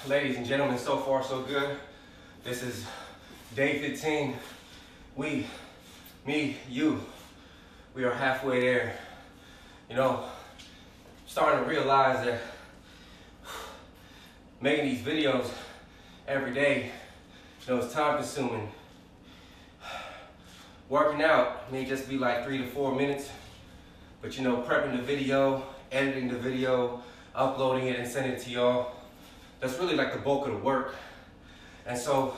Ladies and gentlemen, so far so good. This is day 15. We, me, you, we are halfway there. You know, starting to realize that making these videos every day, you know, it's time consuming. Working out may just be like 3 to 4 minutes, but you know, prepping the video, editing the video, uploading it and sending it to y'all, that's really like the bulk of the work. And so,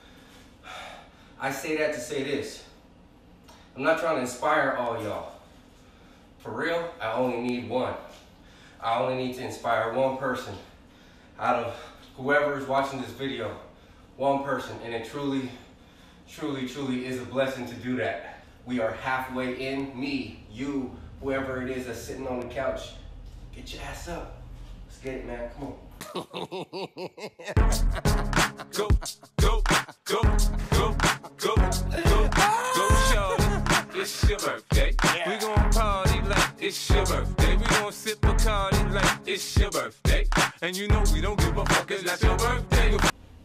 I say that to say this. I'm not trying to inspire all y'all. For real, I only need one. I only need to inspire one person out of whoever is watching this video. One person, and it truly, truly, truly is a blessing to do that. We are halfway in. Me, you, whoever it is that's sitting on the couch, get your ass up. Let's get it, man. Come on. Go, go, go, go, go, go, go, shorty. It's your birthday. Yeah. We gon' party like it's your birthday. We gon' sip Bacardi like it's your birthday. And you know we don't give a fuck, it's not your birthday.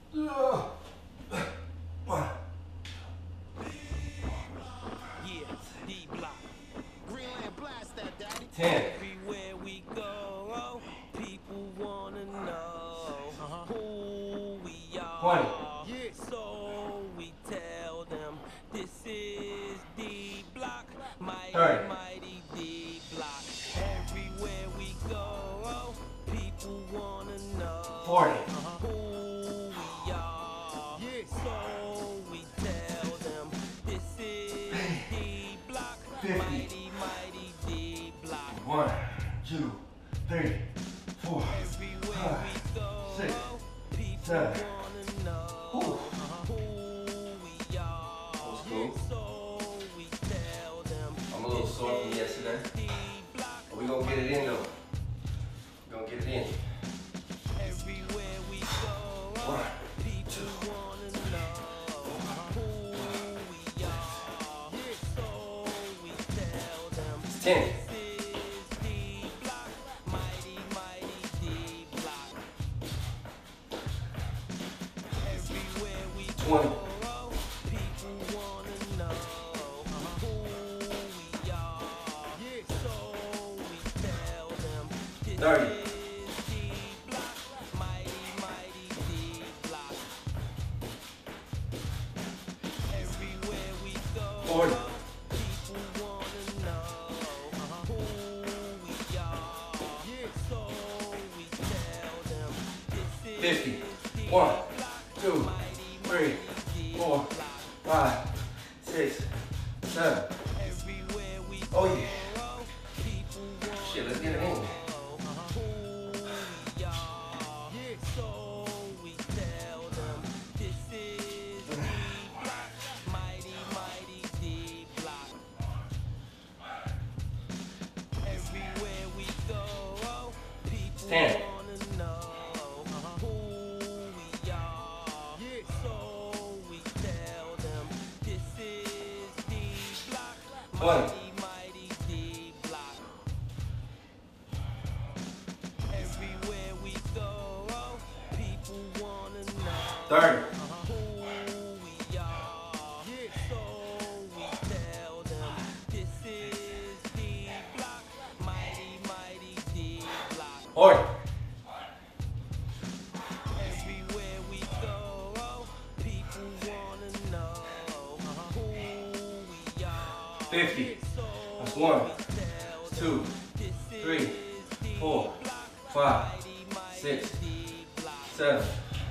Yeah, D-Block. Greenland blast that, daddy. 10. Everywhere we go, people wanna know who we are. 20. Yeah. So we tell them this is D-Block, mighty, 30. mighty D-Block. Everywhere we go, people wanna know 40. who we are. Yeah. So we tell them this is D-Block, 50. mighty, mighty D-Block. 1, 2, 3, 4, Everywhere 5, we go, 6, people 7. wanna know Ooh. who we are. That was cool. So we tell them I'm a little sore from yesterday, D-Block. but we gonna get it in though. We gonna get it in. Everywhere we go, 1, people wanna know who we are. So we tell them 10. this is D-Block, mighty, mighty D-Block. Everywhere we 20. go, people wanna know who we are. So we tell them this 30. is D-Block, mighty, mighty D-Block. Everywhere we go, 40. people wanna know who we are. So we tell them this is 50. 1, 2, 3, 4, 5, 6, 7. everywhere we Oh yeah. go, people wanna Shit, let's get it in. who we are. So we tell them this is D-Block, mighty, mighty D-Block. Everywhere we go, people 10. wanna know who we are. So we tell them this is D-Block, 20. mighty, mighty D-Block. Everywhere we go, people wanna know 30. who we are. So we tell them this is D-Block, mighty, mighty D-Block. 40. Everywhere we go, people wanna know who we are. 50. So That's 1, we tell 2, this 3, is 4, D-Block, 5, mighty, mighty 6, D-Block. 7.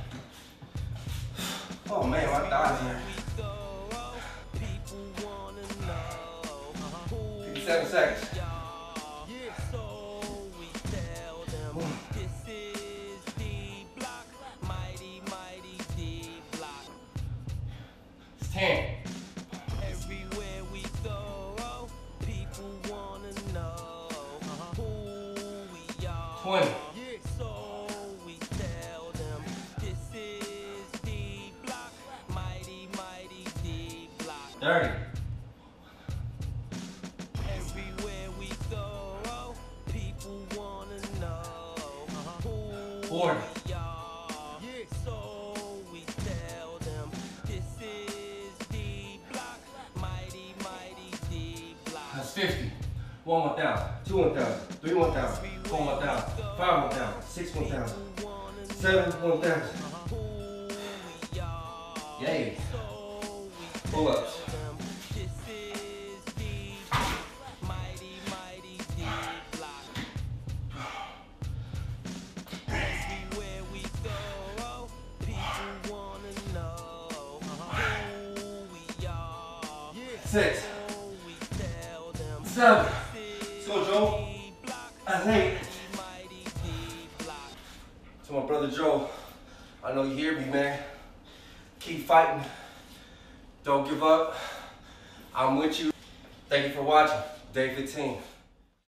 Oh man, my thighs hurt. We go, people wanna know who 57 seconds. we are. So we tell them this is D-Block, mighty, mighty D-Block. It's 10. Everywhere we go, people wanna know who we are. 20. So we tell them this is D-Block, mighty, mighty D-Block. 30. Everywhere we go, people wanna know who 40. we are. 1 1,000, 2 1,000, 3 1,000, 4 1,000, 5 1,000, 6 1,000, 7 1,000. Yay. Pull-ups. Six, 7, let's go, Joe. That's 8. To my brother Joe, I know you hear me, man. Keep fighting. Don't give up. I'm with you. Thank you for watching. Day 15.